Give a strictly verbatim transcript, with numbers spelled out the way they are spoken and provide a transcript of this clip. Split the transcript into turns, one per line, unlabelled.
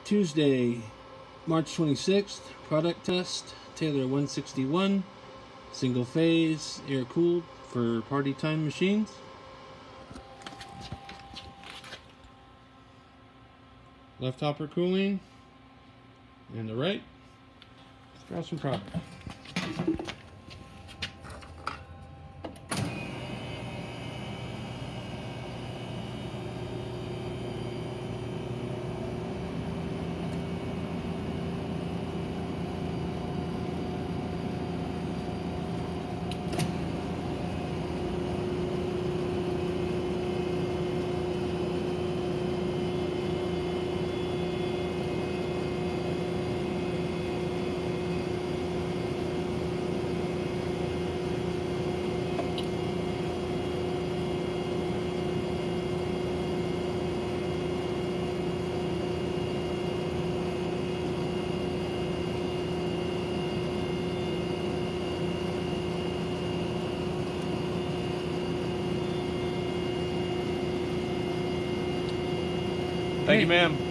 Tuesday, March twenty-sixth, product test, Taylor one sixty-one, single phase, air cooled for party time machines. Left hopper cooling, and the right, let's grab some product.
Thank you, ma'am.